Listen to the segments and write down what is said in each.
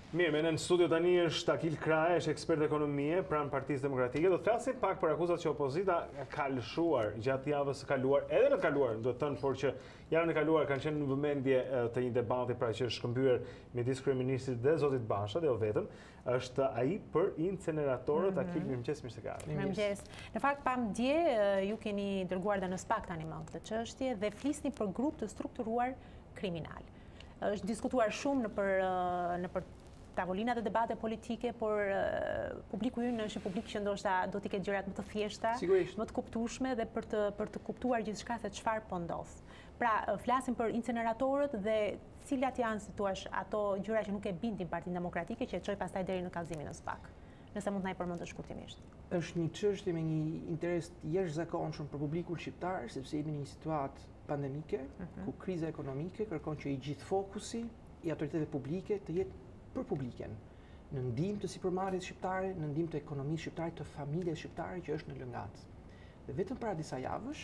Mirë, me në studio tani është Akil Kraja, është ekspert ekonomie pranë Partisë Demokratike. Do të flasim pak për akuzat që opozita ka lëshuar gjatë javës së kaluar, edhe në të kaluar, do të thënë, por që javën e kaluar kanë qenë në vëmendje të një debati pra që është shkëmbyer midis kryeministrit dhe zotit Basha, dhe jo vetëm, është ai për inceneratorët. Akil, mirëmëngjes, mirë se ka ardhur. Mirëmëngjes. Në fakt pam dje ju keni dërguar dhe në SPAK tani më këtë çështje dhe flisni për grup të strukturuar kriminal. Është diskutuar shumë në për tavolinat e debate politike, por publiku ynë është publik që ndoshta do t'i ketë gjërat më të thjeshta, më të kuptueshme dhe për të kuptuar gjithçka se çfarë po ndodh. Pra, flasim për inceneratorët dhe cilat janë, si thua, ato gjëra që nuk e bindin Partinë Demokratike që e çoi pastaj deri në kallëzimin në SPAK. Nëse mund të na i përmendësh shkurtimisht. Është një çështje me një interes jashtëzakonshëm për publikun shqiptar, sepse jemi në një situatë pandemike, ku kriza ekonomike kërkon që i gjithë fokusi i autoriteteve publike të jetë për publiken, në ndihmë të sipërmarrjes shqiptare, në ndihmë të ekonomisë shqiptare, të familjes shqiptare që është në lëngat. Dhe vetëm para disa javësh,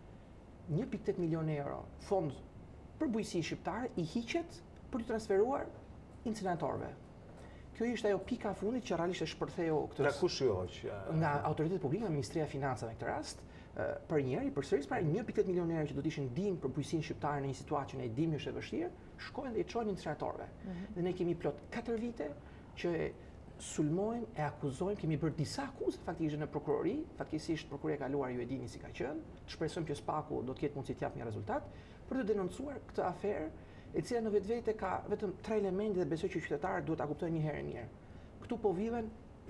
1.8 milionë euro fond për bujqësi shqiptare i hiqet për të transferuar inceneratorëve. Kjo ishte ajo pika e fundit që realisht e shpërtheu këtë. Nga kush jo? Nga autoritetet publike, nga Ministria e Financave në këtë rast, për njëri, përsëris para 1.8 milionë euro që do të ishin ndihmë për bujqësinë shqiptare në një situatë që ne e dimë është e vështirë, shkojnë dhe i çojnë inceneratorëve. Dhe ne kemi plot 4 vite që sulmojmë, e akuzojmë, kemi bërë disa akuze faktikisht në prokurori, fatkeqësisht prokuroria e kaluar ju e dini si ka qenë, shpresojmë që SPAK-u do të ketë mundësi të japë një rezultat për të denoncuar këtë aferë, e cila në vetvete ka vetëm 3 elemente dhe besoj që qytetarët duhet ta kuptojnë një herë e mirë. Këtu po viven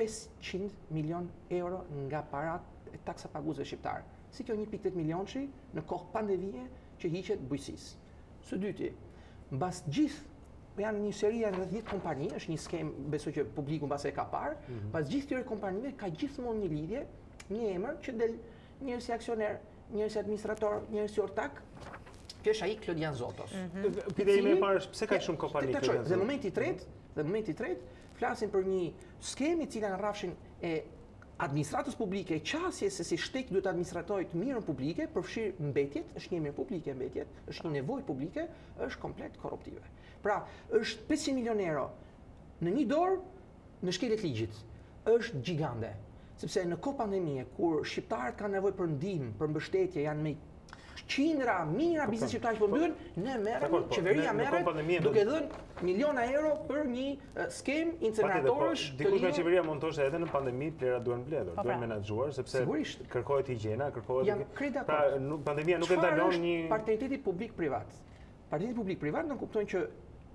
500 milionë euro nga parat e taksa paguesve shqiptar. Si kjo 1.8 milionëshi në kohë pandemie që hiqet bujqësisë. Së dyti, mbas gjithë janë një seri rreth 10 kompani, është një skemë, besoj që publiku mbas e ka parë, pas gjithë këtyre kompanive ka gjithmonë një lidhje, një emër që del njëri si aksioner, njëri si administrator, njëri si ortak. Kjo është ai Klodian Zotos. Pyetja ime e parë është pse ka shumë kompani këtu? Dhe momenti i tretë, flasim për një skemë e cila në rrafshin e administratës publike, qasje se si shteti duhet administratojë të mirën publike, përfshirë mbetjet, është një mirë publike mbetjet, është një nevojë publike, është komplet korruptive. Pra, është 500 milionë euro në një dorë në shkeljet ligjit. Është gjigande, sepse në kohë pandemie kur shqiptarët kanë nevojë për ndihmë, për mbështetje, janë me qindra, mijëra biznes shqiptarë që po mbyllen, ne merrem, qeveria merret duke dhënë miliona euro për një skemë inceneratorësh. Dikush nga qeveria montoshte edhe në pandemi, plera duhen mbledhur, duhen menaxhuar sepse kërkohet higjiena, kërkohet. Pra, pandemia nuk e ndalon një partneriteti publik-privat. Partneriteti publik-privat do kuptojnë që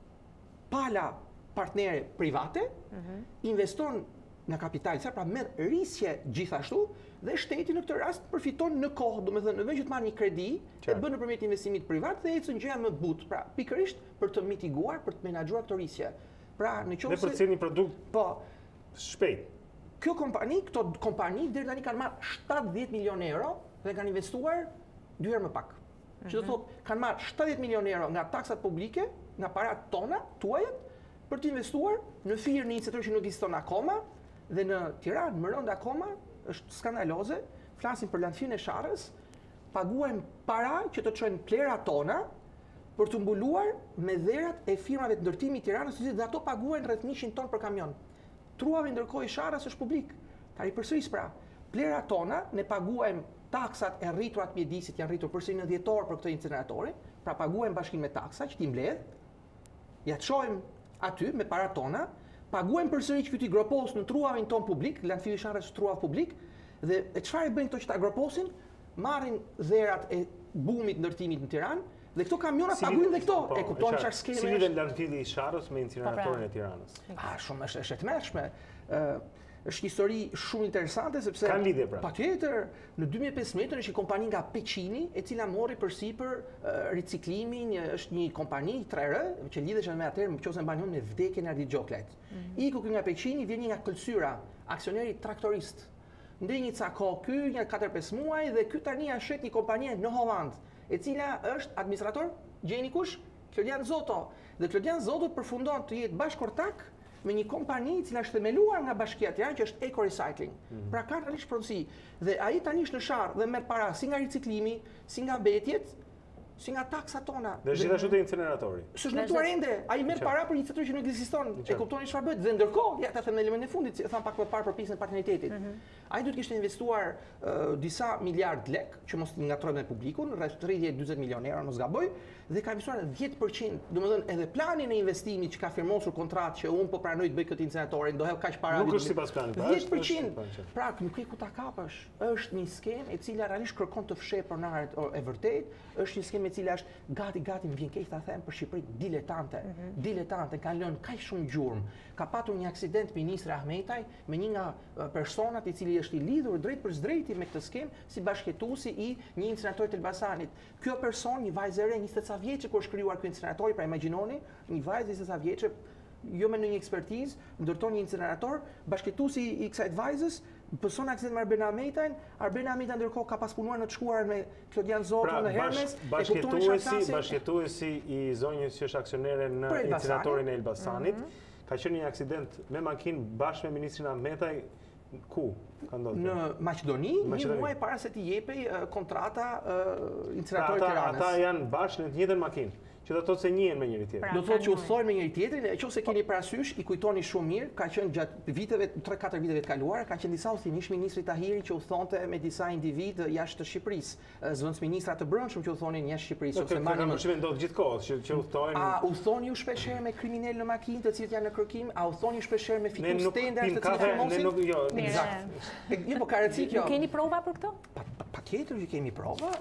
pala partnere private investon nga kapitali, pra merr risje gjithashtu dhe shteti në këtë rast përfiton në kohë, domethënë në vend që të marrë një kredi, e bën nëpërmjet investimit privat dhe ecën gjëja më but, pra pikërisht për të mitiguar, për të menaxhuar këtë risje. Pra në qoftë dhe për të cilë një produkt shpejt. Këto kompani deri tani kanë marrë 70 milionë euro dhe kanë investuar 2 herë më pak. Që do thotë kanë marrë 70 milionë euro nga taksat publike, nga parat tona, tuajat, për të investuar në firë në një setor që nuk ekziston akoma. Dhe në Tiranë, më rënd akoma, është skandaloze, flasim për landfillin e Sharrës, paguajmë para që të çojnë plera tona për të mbuluar me dherat e firmave të ndërtimit të Tiranës, dhe ato paguajnë rreth 100 ton për kamion. Truavi ndërkohë i Sharrës është publik. Ta ripërsëris pra, plera tona ne paguajmë taksat e rriturat mjedisit janë rritur përsëri në 10 orë për këtë inceneratori, pra paguajmë bashkinë me taksa që ti mbledh, ja çojmë aty me para tona. Paguajmë përsëri që ky gropos në truavin ton publik, landfilli i Sharrës është truav publik, dhe çfarë bëjnë këto që ta groposin? Marrin dherat e bumit ndërtimit në Tiranë, dhe këto kamionat paguajnë dhe këto. E kupton çfarë skemi? Si lidhen landfilli i Sharrës me inceneratorin e Tiranës? Shumë është e tmerrshme. Është një histori shumë interesante sepse kanë lidhje pra. Patjetër, në 2015 është një kompani nga Peqini, e cila mori përsipër riciklimin, është një kompani 3R që lidhesh me atëherë, nëse mbanon me vdekjen e Ardit Gjoklet. Iku ky nga Peqini, vjen një nga Kthyer, aksioneri traktorist. Ndej një ca kohë ky, një 4-5 muaj dhe ky tani ja shet një kompani në Holland, e cila është administrator, gjeni kush? Klodian Zoto. Dhe Klodian Zoto përfundon të jetë bashkëortak me një kompani e cila është themeluar nga Bashkia e Tiranës që është Eco Recycling. Pra ka realisht pronësi. Dhe ai tani është në Sharr dhe merr para si nga riciklimi, si nga mbetjet, si nga taksa tona. Dhe gjithashtu te inceneratori. S'është ndërtuar ende, ai merr para për një incenerator që nuk ekziston. E kuptoni çfarë bëhet? Dhe ndërkohë, ja ta them në elementin e fundit, tham pak më parë për pjesën e partneritetit. Ai duhet kishte investuar disa miliard lek, që mos ngatrojmë me publikun, rreth 30-40 milionë euro, mos gaboj, dhe ka investuar 10%. Domethënë edhe plani e investimit që ka firmosur kontratë që unë po pranoj të bëj këtë incenerator, do hel kaq para. Nuk është sipas planit. 10%. Pra, nuk ke ku ta kapësh. Është një skemë e cila realisht kërkon të fshehë pronarët e vërtet, është një skemë e cila është gati më vjen keq ta them për Shqipëri diletante kanë lënë kaq shumë gjurmë. Ka patur një aksident ministri Ahmetaj me një nga personat i cili është i lidhur drejt për drejti me këtë skemë si bashkëtuesi i një inceneratori të Elbasanit. Ky person, një vajzë e re 20 ca vjeçë kur është krijuar ky inceneratori, pra imagjinoni, një vajzë 20 ca vjeçë, jo me një ekspertizë, ndërton një incenerator, bashkëtuesi i kësaj vajzës pëson aksident me Arben Ahmetajn, Arben Ahmetaj ndërkohë ka pas punuar në të shkuar me Klodian Zoto në Hermes, bashkëtuesi i zonjës që është aksionere në inceneratorin e Elbasanit, ka qenë një aksident me makinë bashkë me ministrin Ahmetaj. Ku ka ndodhur? Në Maqedoni, një muaj para se t'i jepej kontrata inceneratorit Tiranës. Ata janë bashkë në të njëjtën makinë. Që do të thotë se njihen me njëri tjetrin. Do të thotë që udhëtojnë me njëri tjetrin, nëse keni parasysh, i kujtoni shumë mirë, ka qenë gjatë viteve, 3-4 viteve të kaluara, ka qenë disa udhëtimish ministri Tahiri që udhëtonte me disa individ jashtë Shqipërisë, zëvendësministra të brendshëm që udhëtonin jashtë Shqipërisë ose mbani më ndodh gjithkohë që udhëtojnë. A udhëtoni ju shpeshherë me kriminal në makinë të cilët janë në kërkim, a udhëtoni ju shpeshherë me fitus tender të cilët firmosin? Eksakt. Jo, po ka rëndësi kjo. Keni prova për këtë? Patjetër që kemi prova.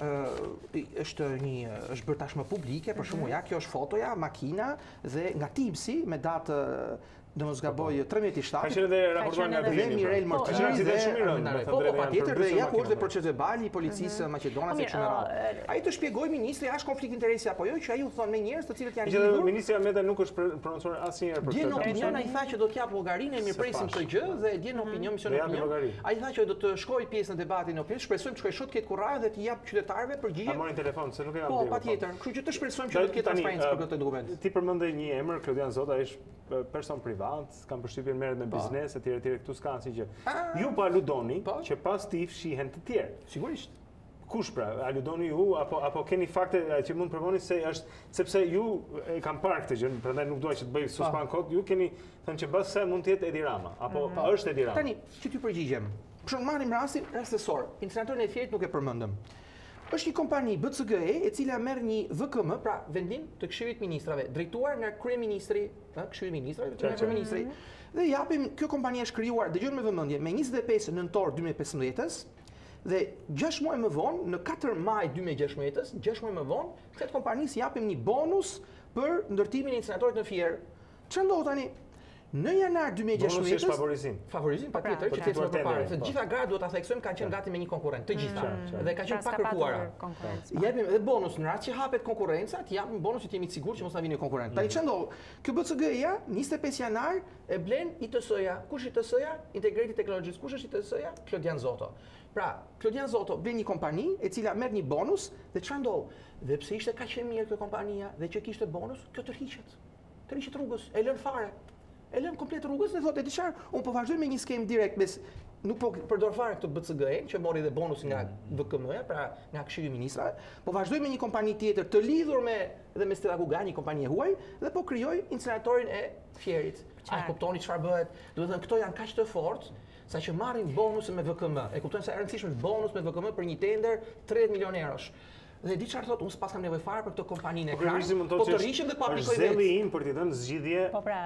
Është bërë tashmë publike, për shembull, kjo është fotoja, makina dhe nga tipsi me datë do mos gaboj 13/7. Ka qenë edhe raportuar nga dhe Mirel Mortiri dhe po patjetër dhe ja ku është proces verbal i policisë maqedonase kështu me radhë. Ai të shpjegoi ministri a është konflikt interesi apo jo, që ai u thon me njerëz të cilët janë lidhur. Ministri Ahmetaj nuk është prononcuar asnjëherë për këtë. Dje në opinion ai tha që do të jap llogarinë, ne mirpresim këtë gjë dhe dje në opinion mision opinion. Ai tha që do të shkojë pjesë në debatin në opinion, shpresojmë të shkojë shot këtë kurrë dhe të jap qytetarëve përgjigje. Ta marrin telefon se nuk e kam Po, patjetër. Kështu që të shpresojmë që do të ketë transparencë për këtë dokument. Ti përmendë një emër, Klodian Zota, ai është person privat, kam përshtypjen merret me biznes etj këtu s'ka asnjë gjë. Ju pa aludoni që pas ti fshihen të tjerë. Sigurisht. Kush pra? Aludoni ju apo keni fakte që mund të provoni se është sepse ju e kam parë këtë gjë, prandaj nuk dua që të bëj suspend kod, ju keni thënë që bas se mund të jetë Edi Rama apo është Edi Rama. Tani, që ty përgjigjem. Për shembull marrim rastin rastësor. Inceneratorin e Fierit nuk e përmendëm. Është një kompani BCGE e cila merr një VKM, pra vendim të Këshillit Ministrave, drejtuar nga kryeministri, Këshilli i Ministrave, kryeministri. Dhe japim, kjo kompani është krijuar, dëgjoni me vëmendje, me 25 nëntor 2015-s dhe 6 muaj më vonë, në 4 maj 2016-s, 6 muaj më vonë, këtë kompanisë japim një bonus për ndërtimin e inceneratorit në Fier. Çfarë ndodh tani? Në janar 2016-s favorizim patjetër që kemi më parë, se të gjitha garat duhet ta theksojmë kanë qenë gati me një konkurrent, të gjitha. Dhe ka qenë pa kërkuara. Japim edhe bonus në rast që hapet konkurrenca, ti japim bonus që jemi të sigurt që mos na vinë konkurrent. Tani ç'ndo? Kjo BCG-ja 25 janar e blen ITS-ja. Kush ITS-ja? Integrated Technologies. Kush është ITS-ja? Klodian Zoto. Pra, Klodian Zoto blen një kompani e cila merr një bonus dhe ç'ndo ndodh? Dhe pse ishte kaq e mirë kjo kompania dhe që kishte bonus, kjo tërhiqet. Tërhiqet rrugës, e lën fare. E lën komplet rrugës dhe thotë, e di çfarë, unë po vazhdoj me një skemë direkt mes nuk po përdor fare këtë BCG-n që mori dhe bonus nga VKM-ja, pra nga Këshilli i Ministrave, po vazhdoj me një kompani tjetër të lidhur me Stella Guga, një kompani e huaj, dhe po krijoj inceneratorin e Fierit. A kuptoni çfarë bëhet? Do të thënë këto janë kaq të fortë saqë marrin bonuse me VKM. E kuptojnë sa e rëndësishme është bonus me VKM për një tender 30 milionë eurosh. Dhe di çfarë thotë, unë s'pas kam nevojë fare për këtë kompaninë e krahas, po të rriqem dhe pa aplikoj vetë. Zeli im për t'i dhënë zgjidhje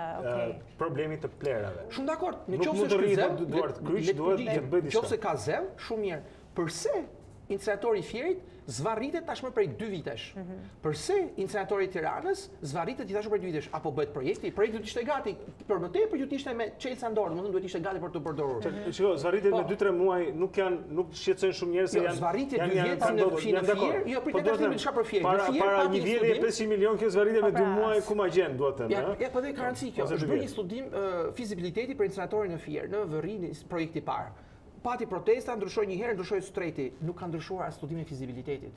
problemit të plerave. Shumë dakord, nëse është zell, duart kryq duhet të bëj diçka. Nëse ka zell, shumë mirë. Përse inceneratori i Fierit zvarritet tashmë prej 2 vitesh? Përse inceneratori i Tiranës zvarritet gjithashtu prej 2 vitesh? Apo bëhet projekti duhet të ishte gati, për më tepër duhet të ishte me çelësa dorë, domethënë duhet të ishte gati për të përdorur. Shiko, zvarritet me 2-3 muaj nuk shqetësojnë shumë njerëz se janë zvarritet 2 vjet në Fier. Jo, pritet të çfarë për Fier. Para një vjetie 500 milionë kjo zvarritet me 2 muaj ku ma gjen, duhet të thënë, ja, po dhe ka rëndësi kjo. Është bërë një studim fizibiliteti për inceneratorin në Fier, në vërrin projekti i parë. Pati protesta, ndryshoi një herë, ndryshoi streti, nuk ka ndryshuar as studimi i fizibilitetit.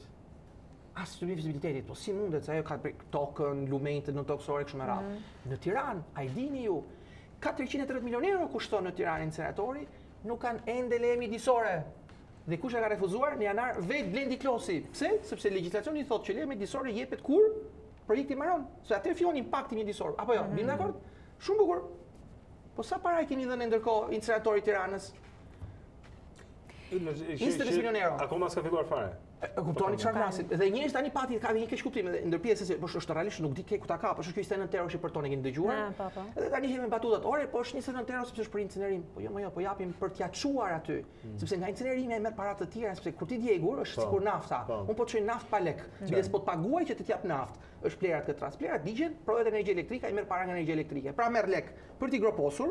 As studimi i fizibilitetit, po si mundet se ajo ka tokën, lumenjtë në toksore kështu me radhë. Në Tiranë, a i dini ju, 430 milionë euro kushton në Tiranë inceneratori, nuk kanë ende leje midisore. Dhe kush e ka refuzuar? Në janar vetë Blendi Klosi. Pse? Sepse legjislacioni thotë që leja mjedisore jepet kur projekti mbaron. Se atëherë fillon impakti mjedisor. Apo jo, bim dakord? Shumë bukur. Po sa para keni dhënë ndërkohë inceneratorit Tiranës? 20 milionë euro. Akoma s'ka filluar fare. Kuptoni çfarë flasim. Dhe njerëz tani pati ka një keq kuptim edhe ndër pjesës se po është realisht nuk di ku ta ka, po është kjo 29 euro që për tonë keni dëgjuar. Edhe tani jemi batutat. Ore, po është 29 euro sepse është për incinerim. Po jo, po japim për t'ia çuar aty. Sepse nga incinerimi ai merr para të tjera, sepse kur ti djegur është sikur nafta. Unë po të çoj naftë pa lek. Biles po të paguaj që të t'jap naftë. Është plerat këtë rast. Plerat digjen, prodhet energji elektrike, ai merr para nga energji elektrike. Pra merr lek për t'i groposur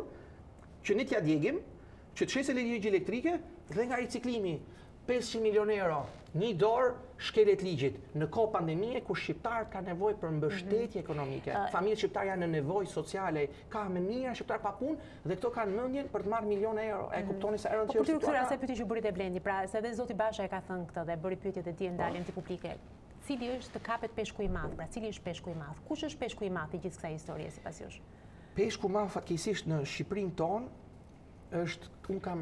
që ne t'ia djegim, që të shesë energji elektrike dhe nga riciklimi 500 milionë euro, një dorë shkelet ligjit në kohë pandemie kur shqiptarët kanë nevojë për mbështetje ekonomike. Familjet shqiptare janë në nevojë sociale, ka më mirë shqiptar pa punë dhe këto kanë mendjen për të marrë miliona euro. E kuptoni sa erën që është. Po asaj pyetje që bëri te Blendi, pra se edhe zoti Basha e ka thënë këtë dhe bëri pyetje dhe dje ndalën ti publike. Cili është të kapet peshku i madh? Pra cili është peshku i madh? Kush është peshku i madh i gjithë kësaj historie sipas jush? Peshku i madh fatkeqësisht në Shqipërinë tonë është, unë kam,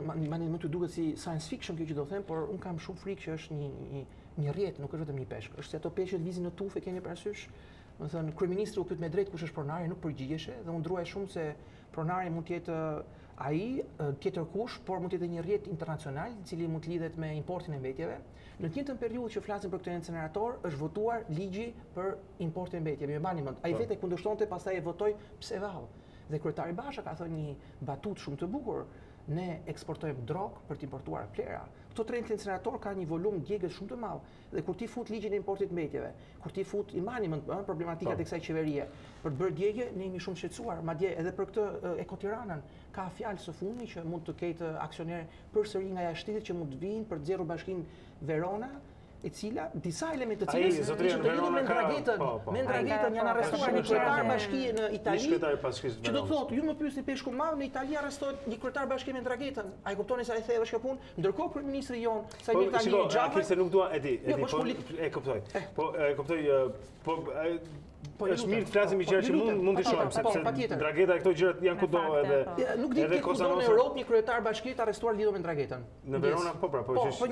më të duket si science fiction kjo që do them, por unë kam shumë frikë që është një rrjet, nuk është vetëm një peshk. Është se ato peshqet lëvizin në tufë, keni parasysh? Do thënë, kryeministri u pyet me drejt kush është pronari, nuk përgjigjeshe dhe unë druaj shumë se pronari mund të jetë ai, tjetër kush, por mund të jetë një rrjet internacional, i cili mund të lidhet me importin e mbetjeve. Në të njëjtën periudhë që flasim për këtë incenerator, është votuar ligji për importin e mbetjeve. Më mbani mend, ai vetë kundërshtonte, pastaj e votoi pse vallë. Dhe kryetari Basha ka thënë një batut shumë të bukur, ne eksportojmë drog për të importuar plera. Këto 30 incenerator ka një volum djegës shumë të madh. Dhe kur ti fut ligjin e importit mbetjeve, kur ti fut imani problematikat e kësaj qeverie, për të bërë djegje ne jemi shumë shqetësuar. Madje edhe për këtë Ekotiranën ka fjalë së fundmi që mund të ketë aksioner përsëri nga jashtëtit që mund të vinë për të nxjerrur bashkinë Verona, e cila disa elemente të cilës të lidhen me ndragetën, janë arrestuar një kryetar bashkie në Itali. Që do thotë, ju më pyesni peshku madh, në Itali arrestohet një kryetar bashkie me ndragetën. Ai kuptoni sa e thellë është kjo punë, ndërkohë kryeministri jon, sa i tani Xhafa. Se nuk dua, e kuptoj. Po e kuptoj, po është mirë të flasim gjëra që mund të shohim sepse drageta e këto gjërat janë kudo edhe nuk di ti kudo në Europë një kryetar bashkie të arrestuar lidhur me dragetën. Në Verona po është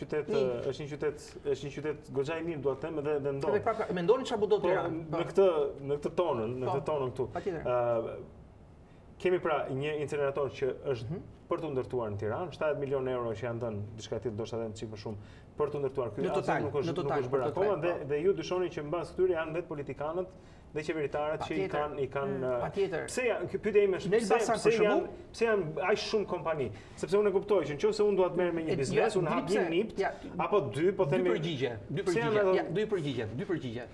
një qytet goxha i mirë dua të them edhe ndon. Mendoni çfarë do të Tiranë. Në këtë tonën këtu. Kemi pra një incenerator që është për të ndërtuar në Tiranë, 70 milionë euro që janë dhënë, diçka tjetër ndoshta edhe çik më shumë për të ndërtuar ky. Nuk është bërë akoma dhe ju dyshoni që mbas këtyre janë vetë politikanët dhe qeveritarët që i kanë pse ky pyetje ime është pse janë aq shumë kompani? Sepse unë e kuptoj që nëse unë dua të merrem me një biznes, unë hap një nipt apo dy, po themi dy përgjigje.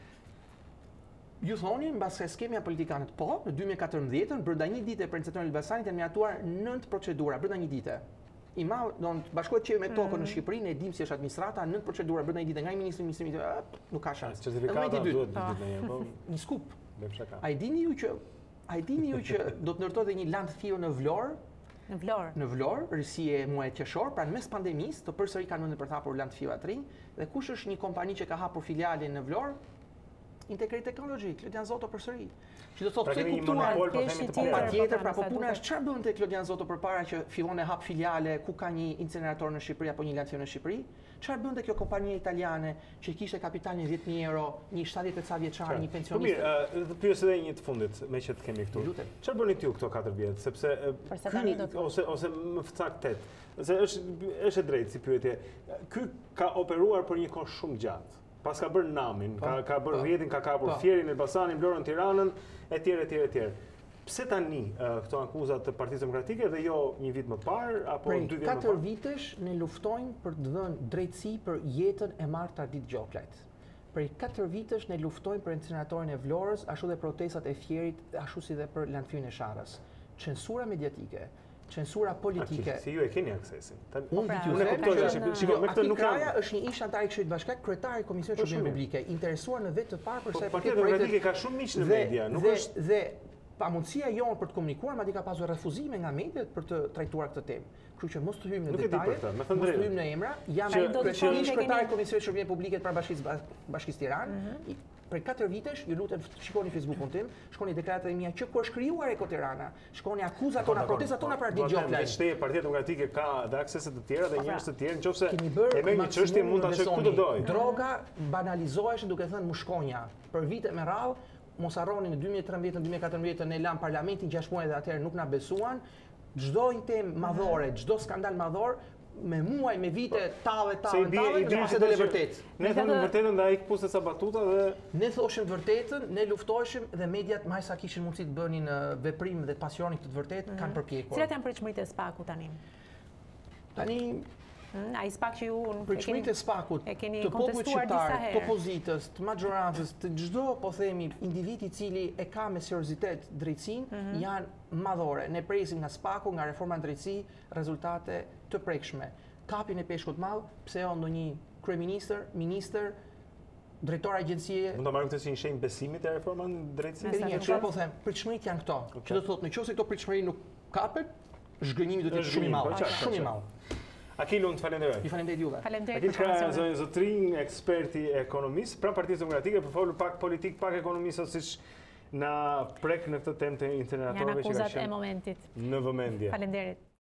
Ju thoni, mbas skemja politikanët, po, në 2014, brenda një dite për inceneratorën e Elbasanit janë mjaftuar 9 procedura, brenda një dite. I madh, do të bashkohet qeveria me tokën në Shqipëri, ne dimë si është administrata, 9 procedura brenda një dite, nga ministri, nuk ka shans. Certifikata duhet po. Një skup. Ai dini ju që do të ndërtohet një landfill në Vlorë? Në Vlorë, rësie muaj qershor, pra në mes pandemisë, të përsëri kanë mendje për të hapur landfillat rinj, dhe kush është një kompani që ka hapur filialin në Vlorë? Integrit Technology, Klodian Zoto përsëri. Që do thotë pse kuptuar patjetër, pra po puna është çfarë bënte Klodian Zoto përpara që fillon e hap filiale ku ka një incenerator në Shqipëri apo një landfill në Shqipëri? Çfarë bënte kjo kompania italiane që kishte kapital një 10.000 euro, një 70 ca vjeçar, një pensionist? Po mirë, të pyes edhe një të fundit, me që të kemi këtu. Çfarë bëni ti këto 4 vjet? Sepse ose më saktë 8. Se është e drejtë si pyetje. Ky ka operuar për një kohë shumë gjatë. Pas ka bërë namin, ka bërë rrjetin, ka kapur Fierin, Elbasanin, Vlorën, Tiranën, etj. Pse tani këto akuzat të Partisë Demokratike dhe jo një vit më parë apo 2 vjet më parë? 4 vitesh ne luftojmë për të dhënë drejtësi për jetën e Marta Ditë Gjoklet. Për 4 vitesh ne luftojmë për inceneratorin e Vlorës, ashtu dhe protestat e Fierit, ashtu si dhe për landfillin e Sharrës. Censura mediatike, censura politike. Si ju e keni aksesin? Unë Akil Kraja është një ish antar i Këshillit Bashkiak, kryetari i Komisionit Shërbime Publike, interesuar në vetë të parë për sa i përket projektit ka shumë miq në media, nuk është dhe pamundësia jonë për të komunikuar, madje ka pasur refuzime nga mediat për të trajtuar këtë temë. Kështu që mos të hyjmë në detaje, mos të hyjmë në emra, jam kryetari i Komisionit Shërbime Publike para Bashkisë Tiranë. Për 4 vitesh, ju lutem shikoni Facebookun tim, shkoni deklaratat e mia që kur është krijuar Eko Tirana, shkoni akuzat tona, protestat tona për Ardit Gjoklaj. Veçteje Partia Demokratike ka dhe aksese të tjera dhe njerëz të tjerë, nëse e merr një çështje mund ta shkoj ku do doj. Droga banalizoheshin duke thënë mushkonja. Për vite me radhë, mos harroni në 2013, në 2014 ne lam parlamentin 6 muaj dhe atëherë nuk na besuan. Çdo një temë madhore, çdo skandal madhor me muaj, me vite, tallë, nëse do të vërtet. Ne thëmë vërtetën dhe ai kpusë sa batuta dhe ne thoshim vërtetën, ne luftoheshim dhe mediat më sa kishin mundësi të bënin veprim dhe të pasionin këtë të vërtetë kanë përpjekur. Cilat janë pritshmëritë e SPAK-ut tani? Tani ai SPAK që ju pritshmëritë e SPAK-ut, të popullit shqiptar, të opozitës, të mazhorancës, të çdo po themi individ i cili e ka me seriozitet drejtsinë janë madhore. Ne presim nga SPAK-u, nga reforma në drejtësi, rezultate të prekshme. Kapin e peshkut madh, pse ndonjë kryeministër, ministër, drejtor agjencie. Mund ta marrim këtë si një shenjë besimi te reforma në drejtësi. Edhe një çfarë po them, pritshmëritë janë këto. Që do të thotë, nëse këto pritshmëri nuk kapet, zhgënjimi do të jetë shumë i madh, shumë i madh. Akil, unë të falenderoj. Ju falenderoj juve. Akil Kraja, zonjë zotrin, eksperti ekonomisë, pranë Partisë Demokratike, për folur pak politik, pak ekonomisë, siç na prek në këtë temë të inceneratorëve që janë akuzat e momentit. Në vëmendje. Faleminderit.